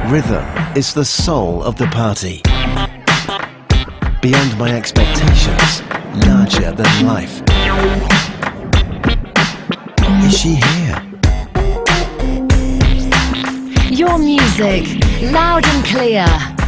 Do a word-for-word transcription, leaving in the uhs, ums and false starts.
Rhythm is the soul of the party. Beyond my expectations, larger than life. Is she here? Your music, loud and clear.